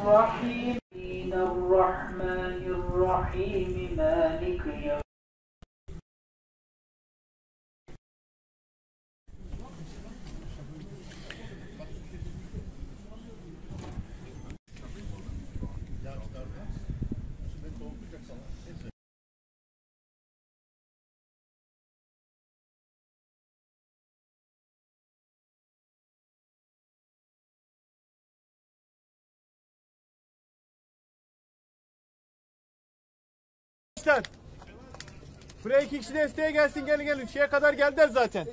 الرحيم الرحمن الرحيم مالك يوم Buraya 2 kişi desteğe gelsin, gelin. Şeye kadar geldiler zaten.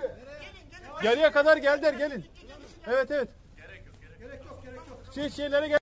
Geriye kadar geldiler, gelin. Evet. Gerek yok. Şeylere gel.